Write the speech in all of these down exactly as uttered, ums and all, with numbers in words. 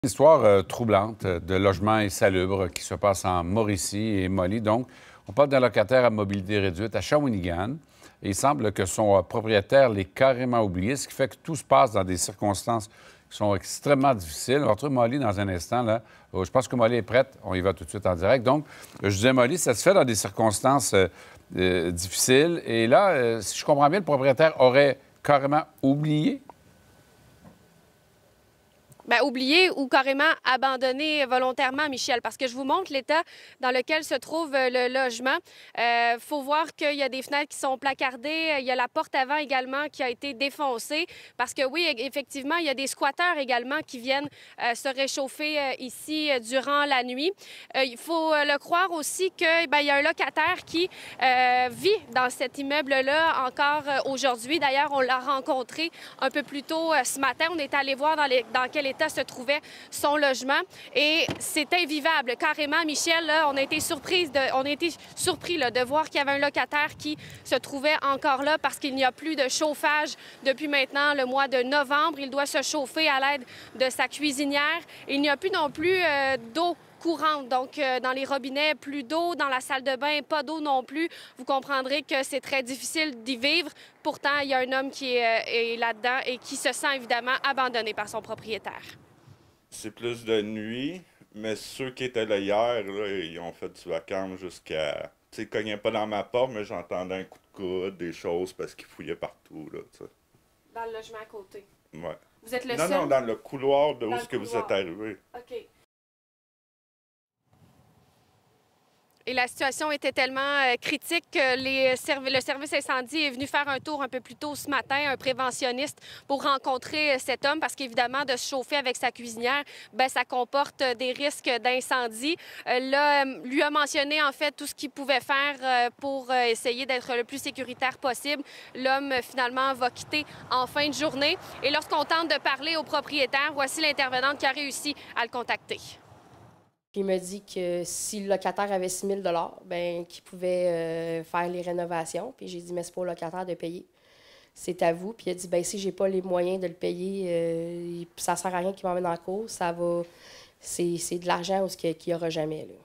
Une histoire euh, troublante de logement insalubre qui se passe en Mauricie et Molly. Donc, on parle d'un locataire à mobilité réduite à Shawinigan. Et il semble que son euh, propriétaire l'ait carrément oublié, ce qui fait que tout se passe dans des circonstances qui sont extrêmement difficiles. On va retrouver Molly dans un instant. Là. Je pense que Molly est prête. On y va tout de suite en direct. Donc, je disais, Molly, ça se fait dans des circonstances euh, euh, difficiles. Et là, euh, si je comprends bien, le propriétaire aurait carrément oublié. Bien, oublié ou carrément abandonné volontairement, Michel, parce que je vous montre l'état dans lequel se trouve le logement. Il euh, faut voir qu'il y a des fenêtres qui sont placardées. Il y a la porte avant également qui a été défoncée parce que oui, effectivement, il y a des squatteurs également qui viennent euh, se réchauffer euh, ici euh, durant la nuit. Euh, il faut euh, le croire aussi qu'il y a un locataire qui euh, vit dans cet immeuble-là encore euh, aujourd'hui. D'ailleurs, on l'a rencontré un peu plus tôt euh, ce matin. On est allé voir dans, les, dans quel état se trouvait son logement et c'est invivable. Carrément, Michel, là, on a été surprise de, on a été surpris là, de voir qu'il y avait un locataire qui se trouvait encore là parce qu'il n'y a plus de chauffage depuis maintenant le mois de novembre. Il doit se chauffer à l'aide de sa cuisinière. Il n'y a plus non plus euh, d'eau courante. Donc, euh, dans les robinets, plus d'eau. Dans la salle de bain, pas d'eau non plus. Vous comprendrez que c'est très difficile d'y vivre. Pourtant, il y a un homme qui est, euh, est là-dedans et qui se sent évidemment abandonné par son propriétaire. C'est plus de nuit, mais ceux qui étaient là hier, là, ils ont fait du vacarme jusqu'à... Tu sais, ils cognaient pas dans ma porte, mais j'entendais un coup de coude, des choses, parce qu'ils fouillaient partout, là, tu sais. Dans le logement à côté? Ouais. Vous êtes le non, seul? Non, dans le couloir de où est-ce que couloir. vous êtes arrivé. OK. Et la situation était tellement euh, critique que les serv le service incendie est venu faire un tour un peu plus tôt ce matin, un préventionniste, pour rencontrer euh, cet homme, parce qu'évidemment, de se chauffer avec sa cuisinière, bien, ça comporte euh, des risques d'incendie. Euh, là, euh, lui a mentionné, en fait, tout ce qu'il pouvait faire euh, pour euh, essayer d'être le plus sécuritaire possible. L'homme, euh, finalement, va quitter en fin de journée. Et lorsqu'on tente de parler au propriétaire, voici l'intervenante qui a réussi à le contacter. Il m'a dit que si le locataire avait six mille dollars, bien, qu'il pouvait euh, faire les rénovations. Puis j'ai dit, mais c'est pas au locataire de payer. C'est à vous. Puis il a dit, bien, si j'ai pas les moyens de le payer, euh, ça sert à rien qu'il m'emmène en cours. Ça va... C'est, c'est de l'argent qu'il n'y aura jamais, là.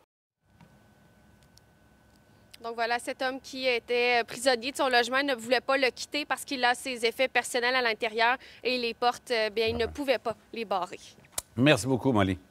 Donc voilà, cet homme qui était prisonnier de son logement ne voulait pas le quitter parce qu'il a ses effets personnels à l'intérieur et les portes, bien, il ne pouvait pas les barrer. Merci beaucoup, Molly.